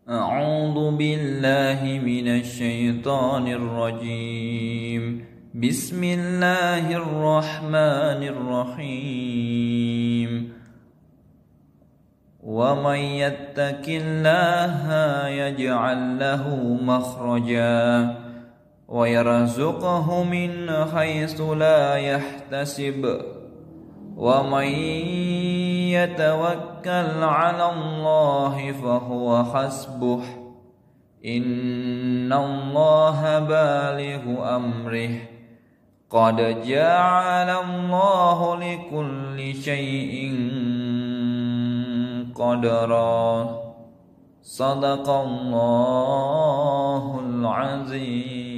أعوذ بالله من الشيطان الرجيم. بسم الله الرحمن الرحيم. ومن يتق الله يجعل له مخرجا ويرزقه من حيث لا يحتسب ومن يتوكل على الله فهو حسبه إن الله بالغ أمره قد جعل الله لكل شيء قدرا صدق الله العظيم.